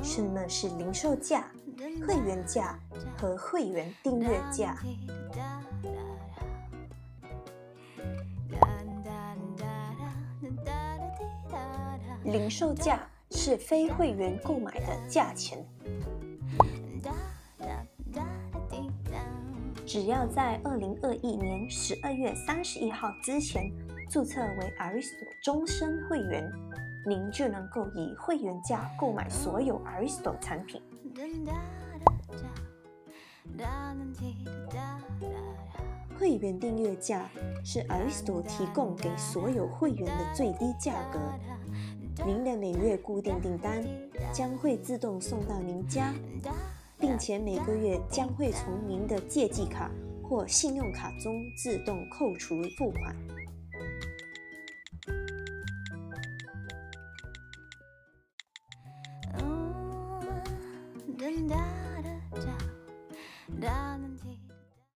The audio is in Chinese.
什么是零售价、会员价和会员订阅价？零售价是非会员购买的价钱。只要在2021年12月31号之前注册为 Aristo 终身会员，您就能够以会员价购买所有 Aristo 产品。会员订阅价是 Aristo 提供给所有会员的最低价格。您的每月固定订单将会自动送到您家，并且每个月将会从您的借记卡或信用卡中自动扣除付款。